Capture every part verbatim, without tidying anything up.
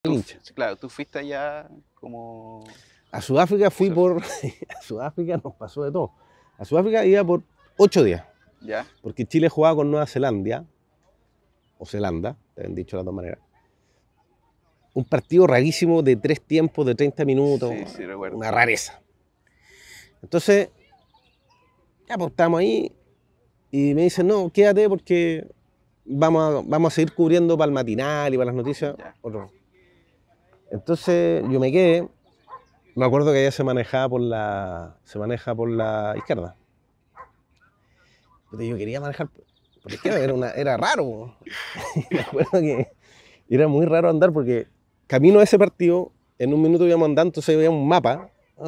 tú, hincha. claro, tú fuiste allá como... A Sudáfrica fui por... a Sudáfrica nos pasó de todo. A Sudáfrica iba por ocho días. ¿Ya? Porque Chile jugaba con Nueva Zelanda, o Zelanda, te han dicho de las dos maneras. Un partido rarísimo de tres tiempos, de treinta minutos, Sí, sí, recuerdo. una rareza. Entonces, ya pues estamos ahí y me dicen, no, quédate porque vamos a, vamos a seguir cubriendo para el matinal y para las noticias. Ya. Otro. Entonces yo me quedé, me acuerdo que ella se manejaba por la, se maneja por la izquierda. Pero yo quería manejar por la izquierda, era, una, era raro. Me acuerdo que era muy raro andar porque camino a ese partido, en un minuto íbamos andando, entonces veía un mapa.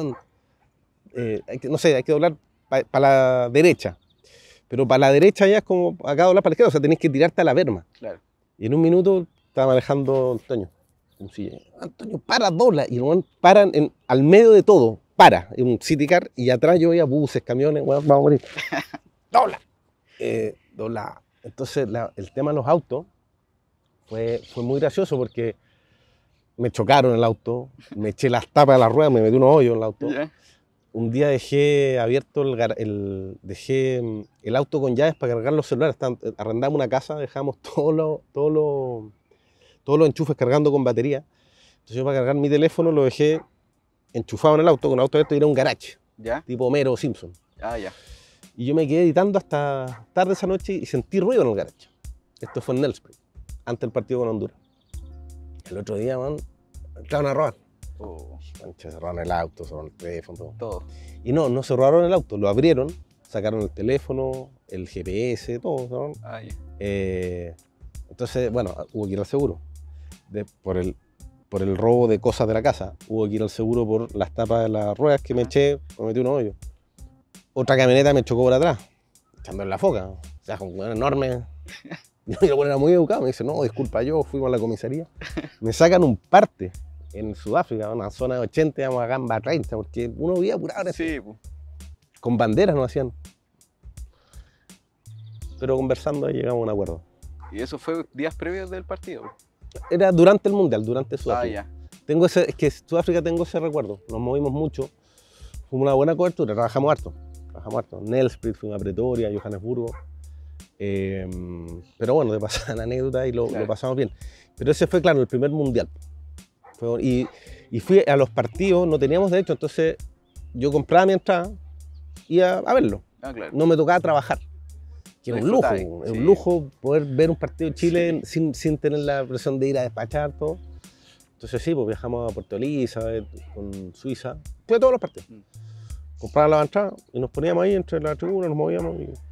Eh, hay que, no sé, hay que doblar para pa la derecha. Pero para la derecha ya es como acá doblar para la izquierda, o sea, tenés que tirarte a la berma. Claro. Y en un minuto estaba manejando Antonio. Si, Antonio, para, dobla. Y el paran en, al medio de todo, para, en un city car, y atrás yo veía buses, camiones, bueno, vamos a morir. Dobla. Eh, dobla. Entonces, la, el tema de los autos fue, fue muy gracioso porque me chocaron el auto, me eché las tapas de la rueda, me metí unos hoyos en el auto. ¿Ya? Un día dejé abierto el, el, dejé el auto con llaves para cargar los celulares. Arrendamos una casa, dejamos todos los todo lo, todo lo enchufes cargando con batería. Entonces yo para cargar mi teléfono lo dejé enchufado en el auto, con el auto abierto, y era un garage, ¿Ya? tipo Homero Simpson. Ah, ya. Y yo me quedé editando hasta tarde esa noche y sentí ruido en el garage. Esto fue en Nelspruit, antes del partido con Honduras. El otro día, man, entraron a robar. Oh. Mancha, cerraron el auto, cerraron el teléfono, todo. Todo. Y no, no cerraron el auto, lo abrieron, sacaron el teléfono, el G P S, todo. ¿No? Ah, ya. Eh, entonces, bueno, hubo que ir al seguro. De, por, el, por el robo de cosas de la casa, hubo que ir al seguro por las tapas de las ruedas que me eché, me metí un hoyo. Otra camioneta me chocó por atrás, echando en la foca. O sea, un weón enorme. Yo era muy educado, me dice, no, disculpa, yo fuimos a la comisaría. Me sacan un parte en Sudáfrica, una zona de ochenta, íbamos a Gamba treinta, porque uno vivía apurado. Sí, pues. Con banderas nos hacían. Pero conversando ahí llegamos a un acuerdo. ¿Y eso fue días previos del partido? Era durante el Mundial, durante Sudáfrica. Ah, ya. Tengo ese, es que Sudáfrica tengo ese recuerdo. Nos movimos mucho. Fue una buena cobertura, trabajamos harto. Trabajamos harto. Nelspruit, fuimos a Pretoria, Johannesburgo. Eh, pero bueno, te pasan anécdotas y lo, claro. lo pasamos bien. Pero ese fue, claro, el primer Mundial. Fue, y, y fui a los partidos, no teníamos derecho, entonces yo compraba mi entrada y a, a verlo. Ah, claro. No me tocaba trabajar. Que era un lujo, es sí. un lujo poder ver un partido de Chile sí. sin, sin tener la presión de ir a despachar todo. Entonces sí, pues viajamos a Puerto Elizabeth, con Suiza, fue a todos los partidos. Mm. Compraba la entrada y nos poníamos ahí entre la tribuna, nos movíamos y